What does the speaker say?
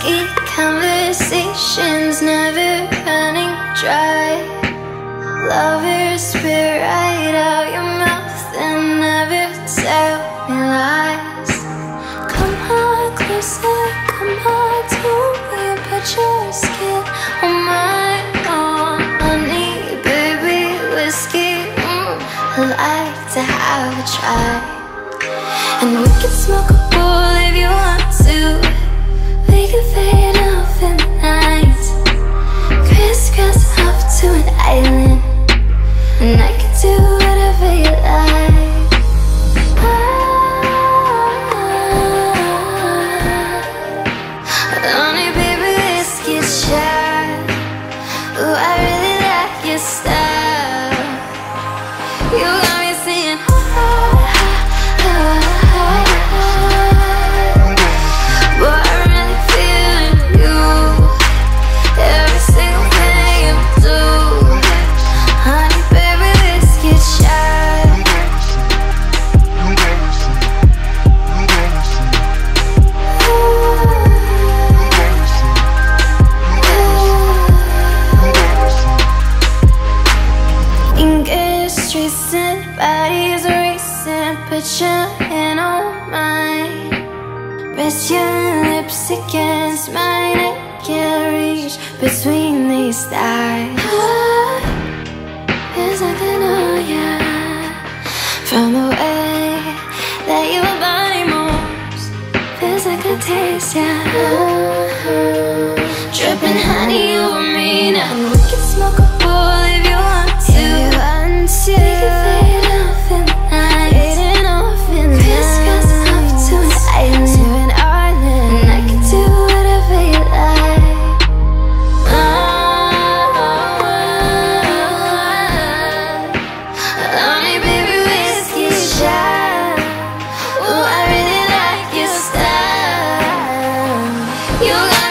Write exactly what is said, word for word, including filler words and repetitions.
whiskey conversations never running dry. Lovers spit right out your mouth and never tell me lies. Come on closer, come on to me, put your skin on mine. Oh, honey, baby, whiskey, mm, I like to have a try. And we can smoke a bowl if you want to. We can fade off in the night, crisscross off to an island, and I can do whatever you like. Ah, honey, baby, whiskey shot. Ooh, I really like your style. You got me singing. Bodies racing, put your hand on mine. Press your lips against mine, I can't reach between these thighs. Ah, there's nothing on ya, from the way that your body moves. Feels like I taste ya, ah, dripping honey over me now. And we can smoke a bowl if you want to. If you want to. We can fade off in the night, fading off in the crisscross off to an island, to an island, and I can do whatever you like. Oh, honey, baby, whiskey shot. Ooh, I really like your style. You got